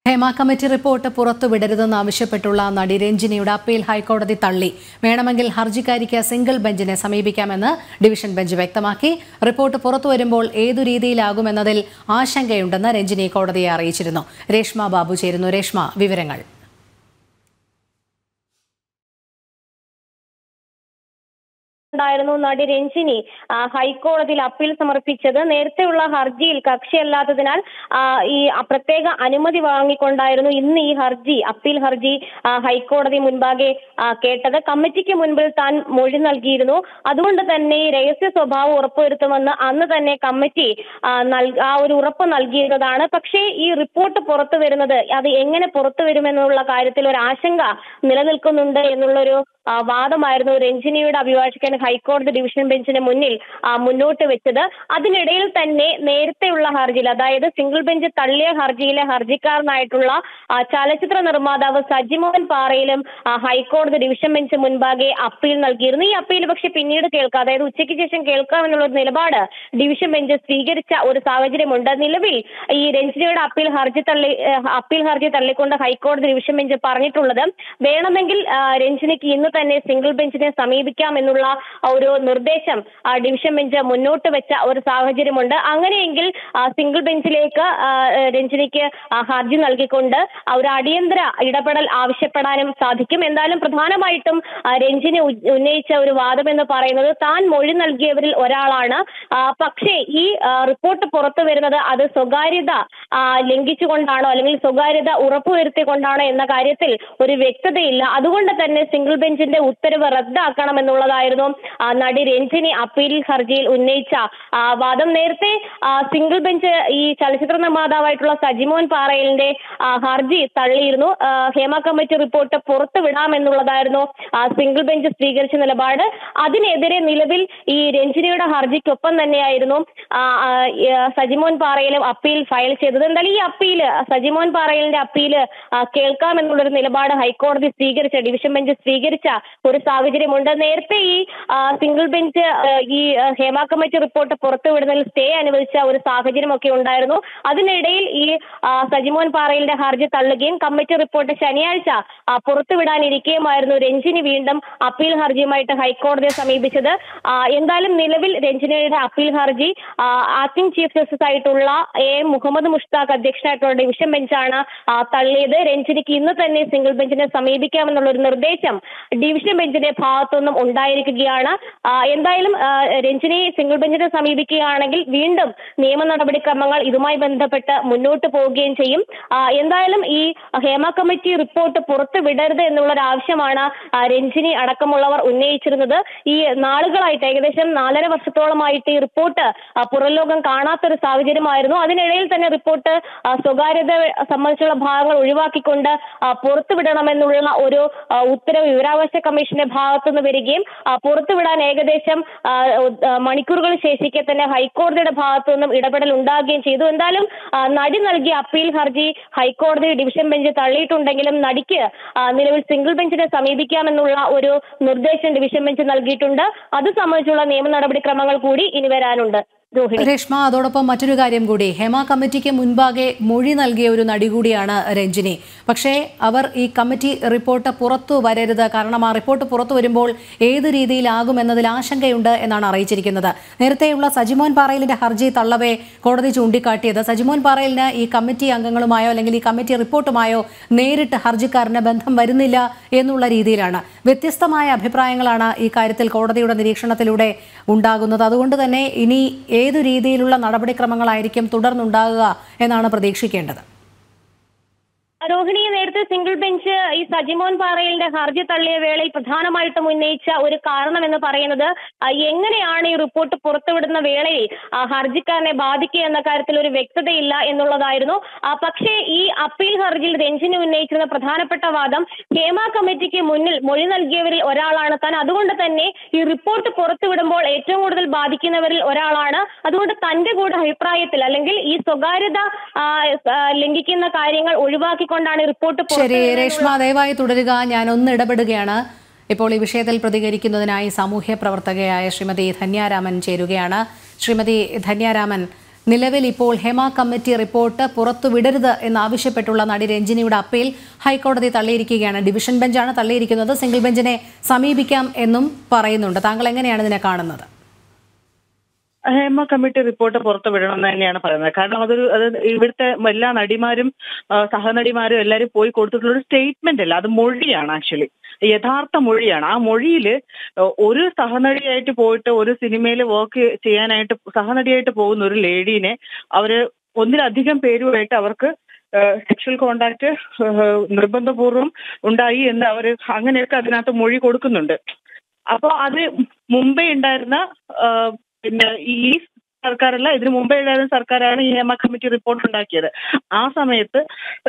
Hema committee report പുറത്തുവിടരുതെന്നാവശ്യപ്പെട്ടുള്ള നടി രഞ്ജിനിയുടെ appeal ഹൈക്കോടതി തള്ളി. വേണമെങ്കിൽ ഹർജിക്കാരിക്ക് സിംഗിൾ ബെഞ്ചിനെ സമീപിക്കാമെന്ന് ഡിവിഷൻ ബെഞ്ച് വ്യക്തമാക്കി. റിപ്പോർട്ട് പുറത്തുവരുമ്പോൾ ഏതു രീതിയിലാകുമെന്നതിൽ ആശങ്കയുണ്ടെന്ന് രഞ്ജിനി കോടതിയെ അറിയിച്ചിരുന്നു. രേഷ്മ ബാബു ചേരുന്നു. രേഷ്മ, വിവരങ്ങൾ. നടി രഞ്ജിനി ഹൈക്കോടതിയിൽ അപ്പീൽ സമർപ്പിച്ചത്. നേരത്തെയുള്ള ഹർജിയിൽ കക്ഷിയല്ലാത്തതിനാൽ ഈ പ്രത്യേക അനുമതി വാങ്ങിക്കൊണ്ടായിരുന്നു ഇന്ന് ഈ അപ്പീൽ ഹർജി ഹൈക്കോടതി മുൻപാകെ കേട്ടത്. കമ്മിറ്റിക്ക് മുൻപിൽ താൻ മൊഴി നൽകിയിരുന്നു. അതുകൊണ്ട് തന്നെ ഈ രഹസ്യ സ്വഭാവം ഉറപ്പുവരുത്തുമെന്ന് അന്ന് തന്നെ കമ്മിറ്റി ഒരു ഉറപ്പ് നൽകിയിരുന്നതാണ്. പക്ഷേ ഈ റിപ്പോർട്ട് പുറത്തു വരുന്നത് അത് എങ്ങനെ പുറത്തു വരുമെന്നുള്ള കാര്യത്തിൽ ഒരു ആശങ്ക നിലനിൽക്കുന്നുണ്ട് എന്നുള്ളൊരു വാദമായിരുന്നു രഞ്ജിനിയുടെ അഭിഭാഷകൻ ഹൈക്കോടതി ഡിവിഷൻ ബെഞ്ചിന് മുന്നിൽ മുന്നോട്ട് വെച്ചത്. അതിനിടയിൽ തന്നെ നേരത്തെയുള്ള ഹർജിയിൽ, അതായത് സിംഗിൾ ബെഞ്ച് തള്ളിയ ഹർജിയിലെ ഹർജിക്കാരനായിട്ടുള്ള ചലച്ചിത്ര നിർമ്മാതാവ് സജിമോഹൻ പാറയിലും ഹൈക്കോടതി ഡിവിഷൻ ബെഞ്ച് മുൻപാകെ അപ്പീൽ നൽകിയിരുന്നു. ഈ അപ്പീൽ പക്ഷെ പിന്നീട് കേൾക്കാം, അതായത് ഉച്ചയ്ക്ക് ശേഷം കേൾക്കാമെന്നുള്ള ഒരു നിലപാട് ഡിവിഷൻ ബെഞ്ച് സ്വീകരിച്ച ഒരു സാഹചര്യമുണ്ട്. നിലവിൽ ഈ രഞ്ജിനിയുടെ അപ്പീൽ ഹർജി തള്ളിക്കൊണ്ട് ഹൈക്കോടതി ഡിവിഷൻ ബെഞ്ച് പറഞ്ഞിട്ടുള്ളത്, വേണമെങ്കിൽ രഞ്ജിനിക്ക് ഇന്ന് തന്നെ സിംഗിൾ ബെഞ്ചിനെ സമീപിക്കാം എന്നുള്ള ഒരു നിർദ്ദേശം ഡിവിഷൻ ബെഞ്ച് മുന്നോട്ട് വെച്ച ഒരു സാഹചര്യമുണ്ട്. അങ്ങനെയെങ്കിൽ സിംഗിൾ ബെഞ്ചിലേക്ക് രഞ്ജിനിക്ക് ഹർജി നൽകിക്കൊണ്ട് ഒരു അടിയന്തര ഇടപെടൽ ആവശ്യപ്പെടാനും സാധിക്കും. എന്തായാലും പ്രധാനമായിട്ടും രഞ്ജിനി ഉന്നയിച്ച ഒരു വാദം എന്ന് പറയുന്നത്, താൻ മൊഴി നൽകിയവരിൽ ഒരാളാണ്. പക്ഷേ ഈ റിപ്പോർട്ട് പുറത്തു വരുന്നത് അത് സ്വകാര്യത ലംഘിച്ചുകൊണ്ടാണോ അല്ലെങ്കിൽ സ്വകാര്യത ഉറപ്പുവരുത്തിക്കൊണ്ടാണോ എന്ന കാര്യത്തിൽ ഒരു വ്യക്തതയില്ല. അതുകൊണ്ട് തന്നെ സിംഗിൾ ബെഞ്ചിന്റെ ഉത്തരവ് റദ്ദാക്കണം എന്നുള്ളതായിരുന്നു നടി രഞ്ജിനി അപ്പീൽ ഹർജിയിൽ ഉന്നയിച്ച വാദം. നേരത്തെ സിംഗിൾ ബെഞ്ച് ഈ ചലച്ചിത്ര നിർമ്മാതാവായിട്ടുള്ള സജിമോഹൻ പാറയിലിന്റെ ഹർജി തള്ളിയിരുന്നു. ഹേമ കമ്മിറ്റി റിപ്പോർട്ട് പുറത്തുവിടാമെന്നുള്ളതായിരുന്നു സിംഗിൾ ബെഞ്ച് സ്വീകരിച്ച നിലപാട്. അതിനെതിരെ നിലവിൽ ഈ രഞ്ജിനിയുടെ ഹർജിക്കൊപ്പം തന്നെയായിരുന്നു സജിമോഹൻ പാറയിലും അപ്പീൽ ഫയൽ ചെയ്തത്. എന്തായാലും ഈ അപ്പീല് സജിമോഹൻ പാറയിലിന്റെ അപ്പീല് കേൾക്കാമെന്നുള്ളൊരു നിലപാട് ഹൈക്കോടതി സ്വീകരിച്ച ഡിവിഷൻ ബെഞ്ച് സ്വീകരിച്ച ഒരു സാഹചര്യമുണ്ട്. നേരത്തെ ഈ സിംഗിൾ ബെഞ്ച് ഈ ഹേമ കമ്മിറ്റി റിപ്പോർട്ട് പുറത്തുവിടുന്നതിൽ സ്റ്റേ അനുവദിച്ച ഒരു സാഹചര്യമൊക്കെ ഉണ്ടായിരുന്നു. അതിനിടയിൽ ഈ സജിമോഹൻ പാറയിലിന്റെ ഹർജി തള്ളുകയും കമ്മിറ്റി റിപ്പോർട്ട് ശനിയാഴ്ച പുറത്തുവിടാനിരിക്കുകയുമായിരുന്നു രഞ്ജിനി വീണ്ടും അപ്പീൽ ഹർജിയുമായിട്ട് ഹൈക്കോടതിയെ സമീപിച്ചത്. എന്തായാലും നിലവിൽ രഞ്ജിനിയുടെ അപ്പീൽ ഹർജി ആക്ടിംഗ് ചീഫ് ജസ്റ്റിസ് ആയിട്ടുള്ള മുഹമ്മദ് മുഷ്താഖ് അധ്യക്ഷനായിട്ടുള്ള ഡിവിഷൻ ബെഞ്ചാണ് തള്ളിയത്. രഞ്ജിനിക്ക് ഇന്ന് തന്നെ സിംഗിൾ ബെഞ്ചിനെ സമീപിക്കാമെന്നുള്ള ഒരു നിർദ്ദേശം ഡിവിഷൻ ബെഞ്ചിന്റെ ഭാഗത്തുനിന്നും ഉണ്ടായിരിക്കുകയാണ്. എന്തായാലും രഞ്ജിനി സിംഗിൾ ബെഞ്ചിനെ സമീപിക്കുകയാണെങ്കിൽ വീണ്ടും നിയമ നടപടിക്രമങ്ങൾ ഇതുമായി ബന്ധപ്പെട്ട് മുന്നോട്ട് പോവുകയും ചെയ്യും. എന്തായാലും ഈ ഹേമ കമ്മിറ്റി റിപ്പോർട്ട് പുറത്തു വിടരുത് എന്നുള്ളൊരു ആവശ്യമാണ് രഞ്ജിനി അടക്കമുള്ളവർ ഉന്നയിച്ചിരുന്നത്. ഈ നാളുകളായിട്ട് ഏകദേശം 4.5 വർഷത്തോളമായിട്ട് ഈ റിപ്പോർട്ട് പുറംലോകം കാണാത്തൊരു സാഹചര്യമായിരുന്നു. അതിനിടയിൽ തന്നെ റിപ്പോർട്ട് സ്വകാര്യത സംബന്ധിച്ചുള്ള ഭാഗങ്ങൾ ഒഴിവാക്കിക്കൊണ്ട് പുറത്തുവിടണമെന്നുള്ള ഒരു ഉത്തരവ് വിവരാവകാശ കമ്മീഷന്റെ ഭാഗത്തുനിന്ന് വരികയും പുറത്തുവിടാൻ ഏകദേശം മണിക്കൂറുകൾ ശേഷിക്കെ തന്നെ ഹൈക്കോടതിയുടെ ഭാഗത്തു നിന്നും ഇടപെടൽ ഉണ്ടാകുകയും ചെയ്തു. എന്തായാലും നടി നൽകിയ അപ്പീൽ ഹർജി ഹൈക്കോടതി ഡിവിഷൻ ബെഞ്ച് തള്ളിയിട്ടുണ്ടെങ്കിലും നടിക്ക് നിലവിൽ സിംഗിൾ ബെഞ്ചിനെ സമീപിക്കാമെന്നുള്ള ഒരു നിർദ്ദേശം ഡിവിഷൻ ബെഞ്ച് നൽകിയിട്ടുണ്ട്. അത് സംബന്ധിച്ചുള്ള നിയമ നടപടിക്രമങ്ങൾ കൂടി ഇനി വരാനുണ്ട്. രേഷ്മ, അതോടൊപ്പം മറ്റൊരു കാര്യം കൂടി, ഹേമ കമ്മിറ്റിക്ക് മുൻപാകെ മൊഴി നൽകിയ ഒരു നടി കൂടിയാണ് രഞ്ജിനി. പക്ഷേ അവർ ഈ കമ്മിറ്റി റിപ്പോർട്ട് പുറത്തു വരരുത്, കാരണം ആ റിപ്പോർട്ട് പുറത്തു വരുമ്പോൾ ഏത് രീതിയിലാകുമെന്നതിൽ ആശങ്കയുണ്ട് എന്നാണ് അറിയിച്ചിരിക്കുന്നത്. നേരത്തെയുള്ള സജിമോൻ പാറയിലിന്റെ ഹർജി തള്ളവേ കോടതി ചൂണ്ടിക്കാട്ടിയത് സജിമോൻ പാറയിലിന് ഈ കമ്മിറ്റി അംഗങ്ങളുമായോ അല്ലെങ്കിൽ ഈ കമ്മിറ്റി റിപ്പോർട്ടുമായോ നേരിട്ട് ഹർജിക്കാരന് ബന്ധം വരുന്നില്ല എന്നുള്ള രീതിയിലാണ്. വ്യത്യസ്തമായ അഭിപ്രായങ്ങളാണ് ഈ കാര്യത്തിൽ കോടതിയുടെ നിരീക്ഷണത്തിലൂടെ ഉണ്ടാകുന്നത്. അതുകൊണ്ട് തന്നെ ഇനി ഏതു രീതിയിലുള്ള നടപടിക്രമങ്ങളായിരിക്കും തുടർന്നുണ്ടാകുക എന്നാണ് പ്രതീക്ഷിക്കേണ്ടത്? രോഹിണി, നേരത്തെ സിംഗിൾ ബെഞ്ച് ഈ സജിമോൻ പാറയിലിന്റെ ഹർജി തള്ളിയ വേളയിൽ പ്രധാനമായിട്ടും ഉന്നയിച്ച ഒരു കാരണം എന്ന് പറയുന്നത്, എങ്ങനെയാണ് ഈ റിപ്പോർട്ട് പുറത്തുവിടുന്ന വേളയിൽ ഹർജിക്കാരനെ ബാധിക്കുക എന്ന കാര്യത്തിൽ ഒരു വ്യക്തതയില്ല എന്നുള്ളതായിരുന്നു. പക്ഷേ ഈ അപ്പീൽ ഹർജിയിൽ രഞ്ജിനി ഉന്നയിച്ചിരുന്ന പ്രധാനപ്പെട്ട വാദം, ഹേമ കമ്മിറ്റിക്ക് മുന്നിൽ മൊഴി നൽകിയവരിൽ ഒരാളാണ് താൻ. അതുകൊണ്ട് തന്നെ ഈ റിപ്പോർട്ട് പുറത്തുവിടുമ്പോൾ ഏറ്റവും കൂടുതൽ ബാധിക്കുന്നവരിൽ ഒരാളാണ്. അതുകൊണ്ട് തന്റെ കൂടെ അഭിപ്രായത്തിൽ അല്ലെങ്കിൽ ഈ സ്വകാര്യത ലംഘിക്കുന്ന കാര്യങ്ങൾ ഒഴിവാക്കി റിപ്പോർട്ട്. ശരി രേഷ്മ, ദയവായി തുടരുക. ഞാൻ ഒന്ന് ഇടപെടുകയാണ്. ഇപ്പോൾ ഈ വിഷയത്തിൽ പ്രതികരിക്കുന്നതിനായി സാമൂഹ്യ പ്രവർത്തകയായ ശ്രീമതി ധന്യാരാമൻ ചേരുകയാണ്. ശ്രീമതി ധന്യാരാമൻ, നിലവിൽ ഇപ്പോൾ ഹേമ കമ്മിറ്റി റിപ്പോർട്ട് പുറത്തുവിടരുത് എന്നാവശ്യപ്പെട്ടുള്ള നടി രഞ്ജിനിയുടെ അപ്പീൽ ഹൈക്കോടതി തള്ളിയിരിക്കുകയാണ്. ഡിവിഷൻ ബെഞ്ചാണ് തള്ളിയിരിക്കുന്നത്. സിംഗിൾ ബെഞ്ചിനെ സമീപിക്കാം എന്നും പറയുന്നുണ്ട്. താങ്കൾ എങ്ങനെയാണ് ഇതിനെ കാണുന്നത്? ഹേമ കമ്മിറ്റി റിപ്പോർട്ട് പുറത്തു വിടണമെന്ന് തന്നെയാണ് പറയുന്നത്. കാരണം അത് ഇവിടുത്തെ എല്ലാ നടിമാരും സഹനടിമാരും എല്ലാവരും പോയി കൊടുത്തിട്ടുള്ള ഒരു സ്റ്റേറ്റ്മെന്റ് അല്ല, അത് മൊഴിയാണ്. ആക്ച്വലി യഥാർത്ഥ മൊഴിയാണ്. ആ മൊഴിയിൽ ഒരു സഹനടിയായിട്ട് പോയിട്ട് ഒരു സിനിമയിൽ വർക്ക് ചെയ്യാനായിട്ട് സഹനടിയായിട്ട് പോകുന്ന ഒരു ലേഡീനെ അവര് ഒന്നിലധികം പേരുമായിട്ട് അവർക്ക് സെക്ഷൽ കോണ്ടാക്ട് നിർബന്ധപൂർവ്വം ഉണ്ടായി എന്ന് അവര് അങ്ങനെയൊക്കെ അതിനകത്ത് മൊഴി കൊടുക്കുന്നുണ്ട്. അപ്പോൾ അത് മുമ്പേ ഉണ്ടായിരുന്ന പിന്നെ ഈ സർക്കാരല്ല, ഇതിന് മുമ്പേ ഉണ്ടായിരുന്ന സർക്കാരാണ് ഈ ഹേമ കമ്മിറ്റി റിപ്പോർട്ട് ഉണ്ടാക്കിയത്. ആ സമയത്ത്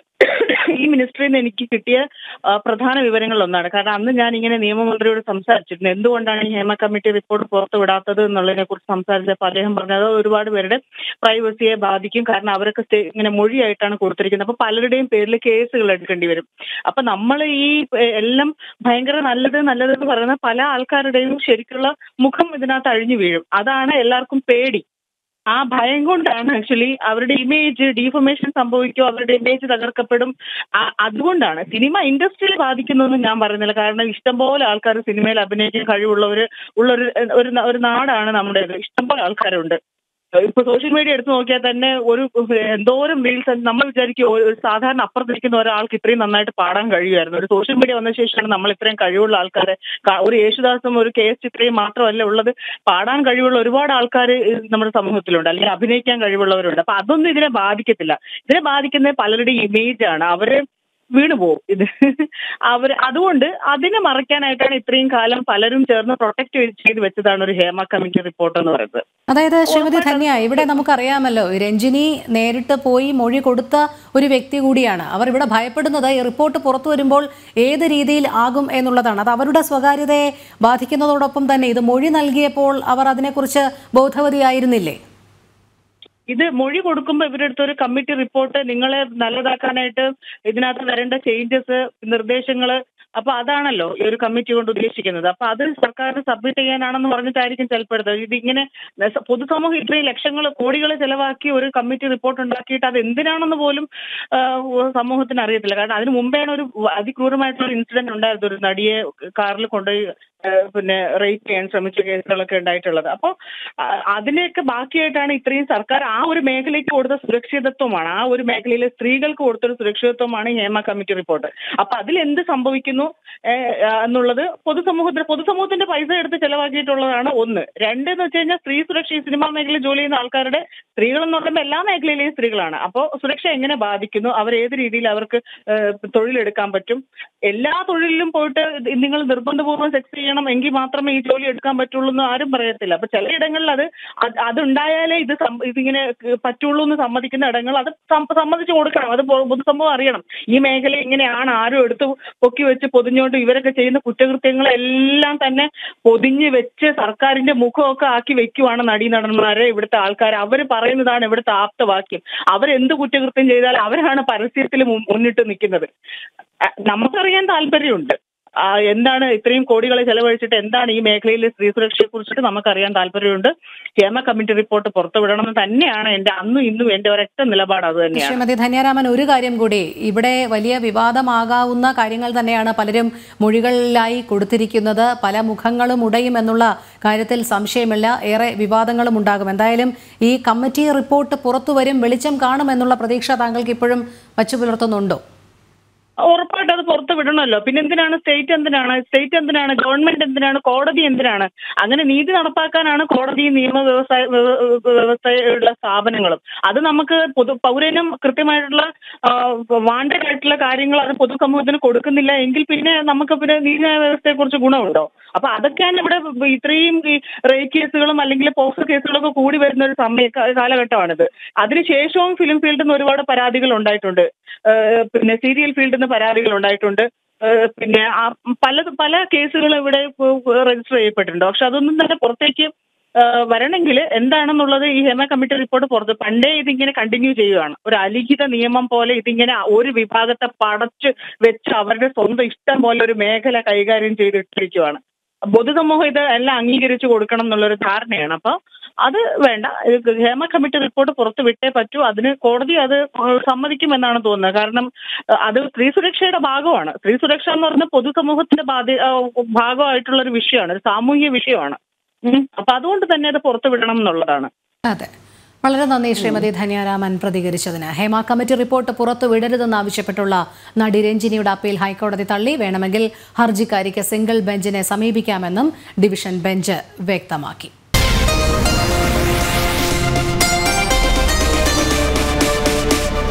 ഈ മിനിസ്ട്രിയിൽ നിന്ന് എനിക്ക് കിട്ടിയ പ്രധാന വിവരങ്ങളിലൊന്നാണ്. കാരണം അന്ന് ഞാൻ ഇങ്ങനെ നിയമമന്ത്രിയോട് സംസാരിച്ചിരുന്നു, എന്തുകൊണ്ടാണ് ഈ ഹേമ കമ്മിറ്റി റിപ്പോർട്ട് പുറത്തു വിടാത്തത് എന്നുള്ളതിനെ കുറിച്ച് സംസാരിച്ചപ്പോൾ അദ്ദേഹം പറഞ്ഞത് ഒരുപാട് പേരുടെ പ്രൈവസിയെ ബാധിക്കും, കാരണം അവരൊക്കെ ഇങ്ങനെ മൊഴിയായിട്ടാണ് കൊടുത്തിരിക്കുന്നത്. അപ്പൊ പലരുടെയും പേരിൽ കേസുകൾ എടുക്കേണ്ടി വരും. അപ്പൊ നമ്മൾ ഈ എല്ലാം ഭയങ്കര നല്ലതെന്ന് പറയുന്ന പല ആൾക്കാരുടെയും ശരിക്കുള്ള മുഖം ഇതിനകത്ത് അഴിഞ്ഞു വീഴും. അതാണ് എല്ലാവർക്കും പേടി. ആ ഭയം കൊണ്ടാണ് ആക്ച്വലി അവരുടെ ഇമേജ് ഡീഫോമേഷൻ സംഭവിക്കും, അവരുടെ ഇമേജ് തകർക്കപ്പെടും. അതുകൊണ്ടാണ് സിനിമ ഇൻഡസ്ട്രിയിൽ ബാധിക്കുന്നതെന്ന് ഞാൻ പറയുന്നില്ല. കാരണം ഇഷ്ടംപോലെ ആൾക്കാർ സിനിമയിൽ അഭിനയിക്കാൻ കഴിവുള്ളവർ ഒരു നാടാണ് നമ്മുടേത്. ഇഷ്ടംപോലെ ആൾക്കാരുണ്ട്. ഇപ്പൊ സോഷ്യൽ മീഡിയ എടുത്തു നോക്കിയാൽ തന്നെ എന്തോരം റീൽസ് നമ്മൾ വിചാരിക്കും ഒരു സാധാരണ അപ്പുറത്തിരിക്കുന്ന ഒരാൾക്ക് ഇത്രയും നന്നായിട്ട് പാടാൻ കഴിയുമായിരുന്നു. ഒരു സോഷ്യൽ മീഡിയ വന്ന ശേഷമാണ് നമ്മൾ ഇത്രയും കഴിവുള്ള ആൾക്കാരെ, ഒരു യേശുദാസും ഒരു KS ചിത്രയും മാത്രമല്ല ഉള്ളത്, പാടാൻ കഴിവുള്ള ഒരുപാട് ആൾക്കാർ നമ്മുടെ സമൂഹത്തിലുണ്ട്, അല്ലെങ്കിൽ അഭിനയിക്കാൻ കഴിവുള്ളവരുണ്ട്. അപ്പൊ അതൊന്നും ഇതിനെ ബാധിക്കത്തില്ല. ഇതിനെ ബാധിക്കുന്നത് പലരുടെയും ഇമേജാണ്. അവര് വീണുപോകും ഇത്. അതുകൊണ്ട് അതിനെ മറയ്ക്കാനായിട്ടാണ് ഇത്രയും കാലം പലരും ചേർന്ന് പ്രൊട്ടക്ട് ചെയ്ത് വെച്ചതാണ് ഒരു ഹേമ കമ്മിറ്റി റിപ്പോർട്ട് എന്ന് പറയുന്നത്. അതായത് ശ്രീമതി ധന്യ, ഇവിടെ നമുക്കറിയാമല്ലോ രഞ്ജിനി നേരിട്ട് പോയി മൊഴി കൊടുത്ത ഒരു വ്യക്തി കൂടിയാണ്. അവർ ഇവിടെ ഭയപ്പെടുന്നത് ഈ റിപ്പോർട്ട് പുറത്തു വരുമ്പോൾ ഏത് രീതിയിൽ ആകും എന്നുള്ളതാണ്. അത് അവരുടെ സ്വകാര്യതയെ ബാധിക്കുന്നതോടൊപ്പം തന്നെ ഇത് മൊഴി നൽകിയപ്പോൾ അവർ അതിനെക്കുറിച്ച് ബോധവതിയായിരുന്നില്ലേ? ഇത് മൊഴി കൊടുക്കുമ്പോൾ ഇവരുടെ അടുത്തൊരു കമ്മിറ്റി റിപ്പോർട്ട് നിങ്ങളെ നല്ലതാക്കാനായിട്ട് ഇതിനകത്ത് വരേണ്ട ചേഞ്ചസ്, നിർദ്ദേശങ്ങള്, അപ്പൊ അതാണല്ലോ ഈ ഒരു കമ്മിറ്റി കൊണ്ട് ഉദ്ദേശിക്കുന്നത്. അപ്പൊ അത് സർക്കാരിന് സബ്മിറ്റ് ചെയ്യാനാണെന്ന് പറഞ്ഞിട്ടായിരിക്കും ചിലപ്പോൾ ഇതിങ്ങനെ പൊതുസമൂഹം ഇത്രയും ലക്ഷങ്ങൾ കോടികൾ ചെലവാക്കി ഒരു കമ്മിറ്റി റിപ്പോർട്ട് ഉണ്ടാക്കിയിട്ട് അത് എന്തിനാണെന്ന് പോലും സമൂഹത്തിന് അറിയത്തില്ല. കാരണം അതിന് മുമ്പേയാണ് ഒരു അതിക്രൂരമായിട്ടുള്ള ഇൻസിഡന്റ് ഉണ്ടായിരുന്നു, ഒരു നടിയെ കാറിൽ കൊണ്ടുപോയി പിന്നെ റേപ്പ് ചെയ്യാൻ ശ്രമിച്ച കേസുകളൊക്കെ ഉണ്ടായിട്ടുള്ളത്. അപ്പോൾ അതിനെയൊക്കെ ബാക്കിയായിട്ടാണ് ഇത്രയും സർക്കാർ ആ ഒരു മേഖലയ്ക്ക് കൊടുത്ത സുരക്ഷിതത്വമാണ്, ആ ഒരു മേഖലയിലെ സ്ത്രീകൾക്ക് കൊടുത്തൊരു സുരക്ഷിതത്വമാണ് ഈ ഹേമ കമ്മിറ്റി റിപ്പോർട്ട്. അപ്പൊ അതിൽ എന്ത് സംഭവിക്കുന്നു എന്നുള്ളത് പൊതുസമൂഹത്തിന്റെ പൈസ എടുത്ത് ചെലവാക്കിയിട്ടുള്ളതാണ് ഒന്ന്. രണ്ടെന്ന് വെച്ച് കഴിഞ്ഞാൽ സ്ത്രീ സുരക്ഷ, ഈ സിനിമാ മേഖലയിൽ ജോലി ചെയ്യുന്ന ആൾക്കാരുടെ, സ്ത്രീകൾ എന്ന് പറയുമ്പോൾ എല്ലാ മേഖലയിലെയും സ്ത്രീകളാണ്. അപ്പോൾ സുരക്ഷ എങ്ങനെ ബാധിക്കുന്നു, അവർ ഏത് രീതിയിൽ അവർക്ക് തൊഴിലെടുക്കാൻ പറ്റും, എല്ലാ തൊഴിലിലും പോയിട്ട് നിങ്ങൾ നിർബന്ധപൂർവ്വം സെക്സ് ചെയ്യണം എങ്കിൽ മാത്രമേ ഈ ജോലി എടുക്കാൻ പറ്റുള്ളൂ എന്ന് ആരും പറയത്തില്ല. അപ്പൊ ചിലയിടങ്ങളിൽ അതുണ്ടായാലേ ഇതിങ്ങനെ പറ്റുള്ളൂ എന്ന് സമ്മതിക്കുന്ന ഇടങ്ങൾ അത് സമ്മതിച്ചു കൊടുക്കണം. അത് പൊതുസമൂഹം അറിയണം. ഈ മേഖല ഇങ്ങനെയാണ്, ആരും എടുത്ത് പൊക്കി വെച്ച് പൊതിഞ്ഞുകൊണ്ട് ഇവരൊക്കെ ചെയ്യുന്ന കുറ്റകൃത്യങ്ങളെല്ലാം തന്നെ പൊതിഞ്ഞ് വെച്ച് സർക്കാരിന്റെ മുഖമൊക്കെ ആക്കി വെക്കുവാണ് നടീനടന്മാരെ, ഇവിടുത്തെ ആൾക്കാർ. അവർ പറയുന്നതാണ് ഇവിടുത്തെ ആപ്തവാക്യം. അവരെന്ത് കുറ്റകൃത്യം ചെയ്താൽ അവരാണ് പരസ്യത്തിൽ മുന്നിട്ട് നിൽക്കുന്നത്. നമുക്കറിയാൻ താല്പര്യമുണ്ട് എന്താണ് ഇത്രയും കോടികളെ ചെലവഴിച്ചിട്ട് എന്താണ് ഈ മേഖലയിലെ സ്ത്രീ സുരക്ഷയെ കുറിച്ചിട്ട് നമുക്കറിയാൻ താല്പര്യമുണ്ട്. ഹേമ കമ്മിറ്റി റിപ്പോർട്ട് പുറത്തുവിടണമെന്ന് തന്നെയാണ് അന്നും ഇന്നും എന്റെ ഒരൊറ്റ നിലപാട്. അത് തന്നെയാണ്. ശ്രീമതി ധന്യാരാമൻ, ഒരു കാര്യം കൂടി, ഇവിടെ വലിയ വിവാദമാകാവുന്ന കാര്യങ്ങൾ തന്നെയാണ് പലരും മൊഴികളിലായി കൊടുത്തിരിക്കുന്നത്. പല മുഖങ്ങളും ഉടയും എന്നുള്ള കാര്യത്തിൽ സംശയമില്ല. ഏറെ വിവാദങ്ങളും ഉണ്ടാകും. എന്തായാലും ഈ കമ്മിറ്റി റിപ്പോർട്ട് പുറത്തു വരും, വെളിച്ചം കാണുമെന്നുള്ള പ്രതീക്ഷ താങ്കൾക്ക് ഇപ്പോഴും വച്ചു പുലർത്തുന്നുണ്ടോ? ഉറപ്പായിട്ട് അത് പുറത്തു വിടണമല്ലോ. പിന്നെ എന്തിനാണ് സ്റ്റേറ്റ് എന്തിനാണ് ഗവൺമെന്റ് എന്തിനാണ്, കോടതി എന്തിനാണ്? അങ്ങനെ നീതി നടപ്പാക്കാനാണ് കോടതിയും വ്യവസ്ഥയുള്ള സ്ഥാപനങ്ങളും. അത് നമുക്ക് പൗരനും കൃത്യമായിട്ടുള്ള വാണ്ടഡ് ആയിട്ടുള്ള കാര്യങ്ങൾ അത് പൊതുസമൂഹത്തിന് കൊടുക്കുന്നില്ല എങ്കിൽ പിന്നെ നമുക്ക് പിന്നെ നീതിന്യായ വ്യവസ്ഥയെ കുറിച്ച് ഗുണമുണ്ടോ? അപ്പൊ അതൊക്കെയാണ് ഇവിടെ ഇത്രയും ഈ റേപ്പ് കേസുകളും അല്ലെങ്കിൽ പോക്സോ കേസുകളൊക്കെ കൂടി വരുന്ന ഒരു കാലഘട്ടമാണിത്. അതിനുശേഷവും ഫിലിം ഫീൽഡിൽ നിന്ന് ഒരുപാട് പരാതികൾ ഉണ്ടായിട്ടുണ്ട്, പിന്നെ സീരിയൽ ഫീൽഡിൽ നിന്ന് പരാതികൾ ഉണ്ടായിട്ടുണ്ട്, പിന്നെ പല കേസുകളും ഇവിടെ രജിസ്റ്റർ ചെയ്യപ്പെട്ടിട്ടുണ്ട്. പക്ഷെ അതൊന്നും തന്നെ പുറത്തേക്ക് വരണമെങ്കിൽ എന്താണെന്നുള്ളത് ഈ ഹേമ കമ്മിറ്റി റിപ്പോർട്ട് പണ്ടേ ഇതിങ്ങനെ കണ്ടിന്യൂ ചെയ്യുകയാണ്. ഒരു അലിഖിത നിയമം പോലെ ഇതിങ്ങനെ ഒരു വിഭാഗത്തെ പടച്ച് വെച്ച് അവരുടെ സ്വന്തം ഇഷ്ടം പോലെ ഒരു മേഖല കൈകാര്യം ചെയ്തിട്ടിരിക്കുകയാണ്. പൊതുസമൂഹം ഇത് എല്ലാം അംഗീകരിച്ചു കൊടുക്കണം എന്നുള്ളൊരു ധാരണയാണ്. അപ്പൊ അത് വേണ്ട. ഹേമ കമ്മിറ്റി റിപ്പോർട്ട് പുറത്തു വിട്ടേ പറ്റൂ. അതിന് കോടതി അത് സമ്മതിക്കുമെന്നാണ് തോന്നുന്നത്. കാരണം അത് സ്ത്രീ സുരക്ഷയുടെ ഭാഗമാണ്. സ്ത്രീ സുരക്ഷ എന്ന് പറഞ്ഞാൽ പൊതുസമൂഹത്തിന്റെ ഭാഗമായിട്ടുള്ള ഒരു വിഷയമാണ്, ഒരു സാമൂഹിക വിഷയമാണ്. അപ്പൊ അതുകൊണ്ട് തന്നെ അത് പുറത്തു വിടണം എന്നുള്ളതാണ്. അതെ, വളരെ നന്ദി ശ്രീമതി ധന്യാരാമൻ പ്രതികരിച്ചതിന്. ഹേമ കമ്മിറ്റി റിപ്പോർട്ട് പുറത്തു വിടരുതെന്നാവശ്യപ്പെട്ടുള്ള നടി രഞ്ജിനിയുടെ അപ്പീൽ ഹൈക്കോടതി തള്ളി. വേണമെങ്കിൽ ഹർജിക്കാരിക്ക് സിംഗിൾ ബെഞ്ചിനെ സമീപിക്കാമെന്നും ഡിവിഷൻ ബെഞ്ച് വ്യക്തമാക്കി.